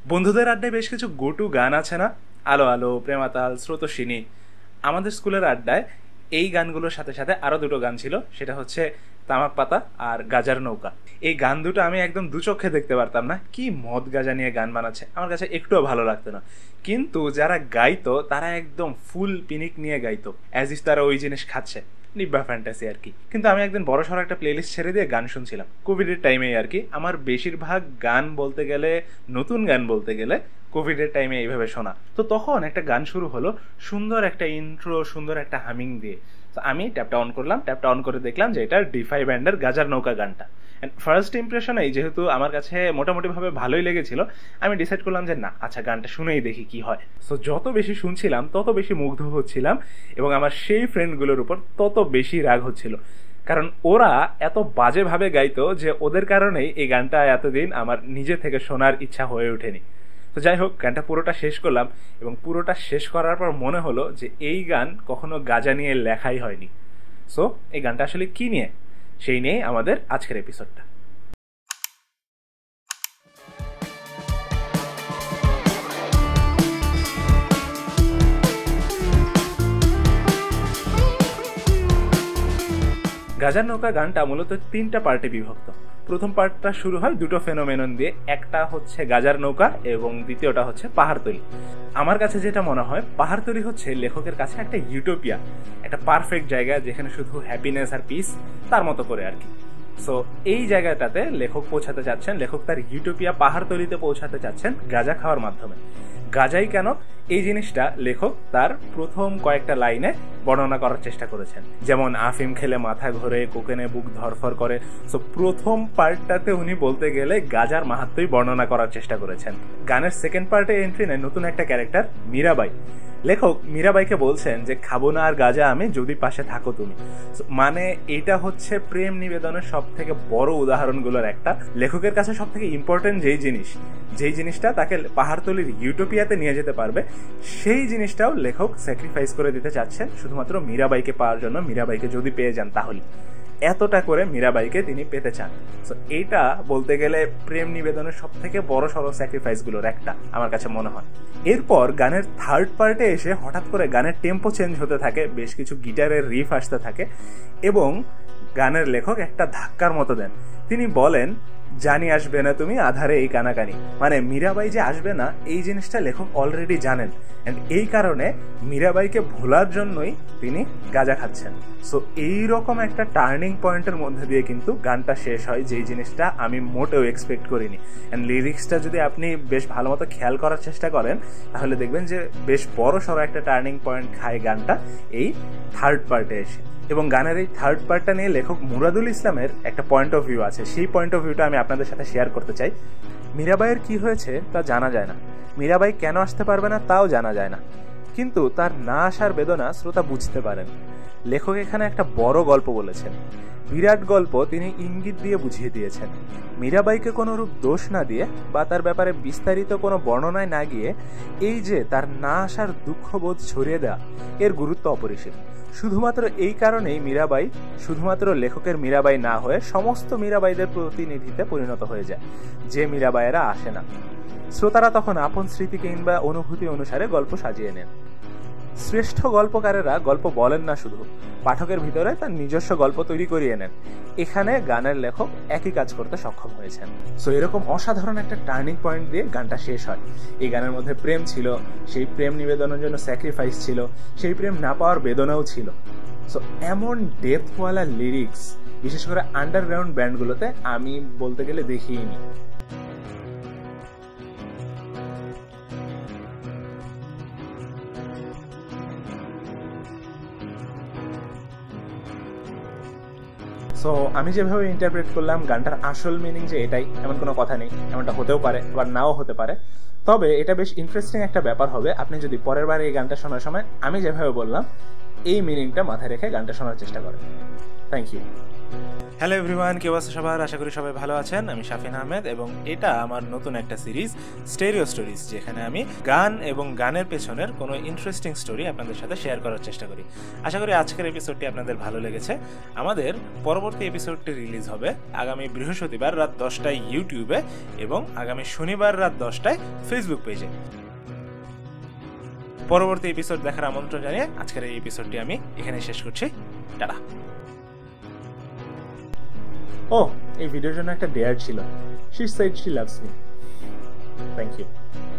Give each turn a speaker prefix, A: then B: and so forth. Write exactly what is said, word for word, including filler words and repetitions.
A: বন্ধুদের আড্ডায় বেশ কিছু গো টু গান আছে না? আলো আলো, প্রেমাতাল, স্রোতস্বিনী। আমাদের স্কুলের আড্ডায় এই গানগুলোর সাথে সাথে আরো দুটো গান ছিল, সেটা হচ্ছে তামাক পাতা আর গাজার নৌকা। এই গান দুটো আমি একদম দু চোখে দেখতে পারতাম না, কি মদ গাজা নিয়ে গান বানাচ্ছে, আমার কাছে একটুও ভালো লাগতো না। কিন্তু যারা গাইতো তারা একদম ফুল পিনিক নিয়ে গাইতো, অ্যাজ ইফ তারা ওই জিনিস খাচ্ছে, নিব্বা ফ্যান্টাসি আর কি। কিন্তু আমি একদিন বড় সড়ো একটা প্লেলিস্ট ছেড়ে দিয়ে গান শুনছিলাম কোভিডের টাইমেই আর কি। আমার বেশিরভাগ গান বলতে গেলে, নতুন গান বলতে গেলে কোভিডের টাইমে এইভাবে শোনা। তো তখন একটা গান শুরু হলো, সুন্দর একটা ইন্ট্রো, সুন্দর একটা হামিং দিয়ে। তো আমি ট্যাপটা অন করলাম, ট্যাপটা অন করে দেখলাম যে এটা ডিফাই ব্যান্ডের গাজার নৌকা গানটা। অ্যান্ড ফার্স্ট ইমপ্রেশনেই যেহেতু আমার কাছে মোটামুটিভাবে ভালোই লেগেছিল, আমি ডিসাইড করলাম যে না, আচ্ছা গানটা শুনেই দেখি কি হয়। সো যত বেশি শুনছিলাম তত বেশি মুগ্ধ হচ্ছিলাম, এবং আমার সেই ফ্রেন্ডগুলোর উপর তত বেশি রাগ হচ্ছিল, কারণ ওরা এত বাজেভাবে গাইতো যে ওদের কারণেই এই গানটা এতদিন আমার নিজে থেকে শোনার ইচ্ছা হয়ে ওঠেনি। তো যাই হোক, গানটা পুরোটা শেষ করলাম, এবং পুরোটা শেষ করার পর মনে হলো যে এই গান কখনো গাজা নিয়ে লেখাই হয়নি। সো এই গানটা আসলে কি নিয়ে, সেই নিয়ে আমাদের আজকের এপিসোডটা। গাজার নৌকা গানটা মূলত তিনটা পার্টে বিভক্ত। প্রথম পার্টটা শুরু হয় দুটো ফেনোমেনন দিয়ে, একটা হচ্ছে গাজার নৌকা এবং দ্বিতীয়টা হচ্ছে পাহাড়তলি। আমার কাছে যেটা মনে হয়, পাহাড়তলি হচ্ছে লেখকের কাছে একটা ইউটোপিয়া, একটা পারফেক্ট জায়গা যেখানে শুধু হ্যাপিনেস আর পিস তার মতো করে আর কি। সো এই জায়গাটাতে লেখক পৌঁছাতে চাচ্ছেন, লেখক তার ইউটোপিয়া পাহাড়তলিতে পৌঁছাতে চাচ্ছেন গাঁজা খাওয়ার মাধ্যমে। গাজাই কেন, এই জিনিসটা লেখক তার প্রথম কয়েকটা লাইনে বর্ণনা করার চেষ্টা করেছেন। যেমন আফিম খেলে মাথা ঘোরে, কোকেনে বুক ধরফর করে। সো প্রথম পার্টটাতে উনি বলতে গেলে গাজার মাহাত্ম্যই বর্ণনা করার চেষ্টা করেছেন। গানের সেকেন্ড পার্টে এন্ট্রি নেয় নতুন একটা ক্যারেক্টার, মীরাবাই। লেখক মীরাবাইকে বলছেন যে খাবো না আর গাজা আমি, যদি পাশে থাকো তুমি। মানে এটা হচ্ছে প্রেম নিবেদনের সব থেকে বড় উদাহরণগুলোর একটা। লেখকের কাছে সব থেকে ইম্পর্টেন্ট যেই জিনিস, যেই জিনিসটা তাকে পাহাড়তলির ইউটোপিয়াতে নিয়ে যেতে পারবে, সেই জিনিসটাও লেখক স্যাক্রিফাইস করে দিতে চাচ্ছেন শুধুমাত্র মীরাবাইকে পাওয়ার জন্য। মীরাবাইকে যদি পেয়ে যান তাহলে, এতটা করে মীরাবাইকে তিনি পেতে চান। সো এইটা বলতে গেলে প্রেম নিবেদনের সব থেকে বড় সড়ো স্যাক্রিফাইস গুলোর একটা আমার কাছে মনে হয়। এরপর গানের থার্ড পার্টে এসে হঠাৎ করে গানের টেম্পো চেঞ্জ হতে থাকে, বেশ কিছু গিটারের রিফ আসতে থাকে, এবং গানের লেখক একটা ধাক্কার মতো দেন। তিনি বলেন, জানি আসবে না তুমি আধারে এই কানাকানি। মানে মীরাবাই যে আসবে না, এই জিনিসটা লেখক অলরেডি জানেন, এন্ড এই কারণে মীরাবাইকে ভোলার জন্যই তিনি গাঁজা খাচ্ছেন। সো এইরকম একটা টার্নিং পয়েন্টের মধ্যে দিয়ে কিন্তু গানটা শেষ হয়, যেই জিনিসটা আমি মোটেও এক্সপেক্ট করিনি। অ্যান্ড লিরিক্সটা যদি আপনি বেশ ভালো মতো খেয়াল করার চেষ্টা করেন, তাহলে দেখবেন যে বেশ বড় সড়ো একটা টার্নিং পয়েন্ট খায় গানটা এই থার্ড পার্টে এসে। এবং গানের এই থার্ড পার্টটা নিয়ে লেখক মুরাদুল ইসলামের একটা পয়েন্ট অফ ভিউ আছে, সেই পয়েন্ট অফ ভিউটা আমি আপনাদের সাথে শেয়ার করতে চাই। মীরাবাইয়ের কি হয়েছে তা জানা যায় না, মীরাবাই কেন আসতে পারবে না তাও জানা যায় না, কিন্তু তার না আসার বেদনা শ্রোতা বুঝতে পারেন। লেখক এখানে একটা বড় গল্প বলেছেন, বিরাট গল্প তিনি ইঙ্গিত দিয়ে বুঝিয়ে দিয়েছেন। মীরাবাইকে কোনো রূপ দোষ না দিয়ে বা তার ব্যাপারে বিস্তারিত কোনো বর্ণনায় না গিয়ে, এই যে তার না আসার দুঃখবোধ ছড়িয়ে দেয়া, এর গুরুত্ব অপরিসীম। শুধুমাত্র এই কারণেই মীরাবাই শুধুমাত্র লেখকের মীরাবাই না হয়ে সমস্ত মীরাবাইদের প্রতিনিধিতে পরিণত হয়ে যায়, যে মীরাবাইয়েরা আসে না। শ্রোতারা তখন আপন স্মৃতি কিংবা অনুভূতি অনুসারে গল্প সাজিয়ে নেন। শ্রেষ্ঠ গল্পকারেরা গল্প বলেন না শুধু, পাঠকের ভিতরে তার নিজস্ব গল্প তৈরি করিয়ে নেন। এখানে গানের লেখক একই কাজ করতে সক্ষম হয়েছেন। সো এরকম অসাধারণ একটা টার্নিং পয়েন্ট দিয়ে গানটা শেষ হয়। এই গানের মধ্যে প্রেম ছিল, সেই প্রেম নিবেদনের জন্য স্যাক্রিফাইস ছিল, সেই প্রেম না পাওয়ার বেদনাও ছিল। সো এমন ডেপথওয়ালা লিরিক্স বিশেষ করে আন্ডারগ্রাউন্ড ব্যান্ডগুলোতে আমি বলতে গেলে দেখিনি। সো আমি যেভাবে ইন্টারপ্রেট করলাম, গানটার আসল মিনিং যে এটাই এমন কোনো কথা নেই, এমনটা হতেও পারে আবার নাও হতে পারে। তবে এটা বেশ ইন্টারেস্টিং একটা ব্যাপার হবে আপনি যদি পরের বার এই গানটা শোনার সময় আমি যেভাবে বললাম এই মিনিংটা মাথায় রেখে গানটা শোনার চেষ্টা করেন। Thank you. হ্যালো এভরিওয়ান, কেউ আছে সবার? আশা করি সবাই ভালো আছেন। আমি শাফিন আহমেদ এবং এটা আমার নতুন একটা সিরিজ স্টেরিও স্টোরিজ, যেখানে আমি গান এবং গানের পেছনের কোনো ইন্টারেস্টিং স্টোরি আপনাদের সাথে শেয়ার করার চেষ্টা করি। আশা করি আজকের এপিসোডটি আপনাদের ভালো লেগেছে। আমাদের পরবর্তী এপিসোডটি রিলিজ হবে আগামী বৃহস্পতিবার রাত দশটায় ইউটিউবে এবং আগামী শনিবার রাত দশটায় ফেসবুক পেজে। পরবর্তী এপিসোড দেখার আমন্ত্রণ জানিয়ে আজকের এই এপিসোডটি আমি এখানে শেষ করছি। টাটা। ও, এই ভিডিওর জন্য একটা ডেয়ার ছিল। She said she loves me. Thank you.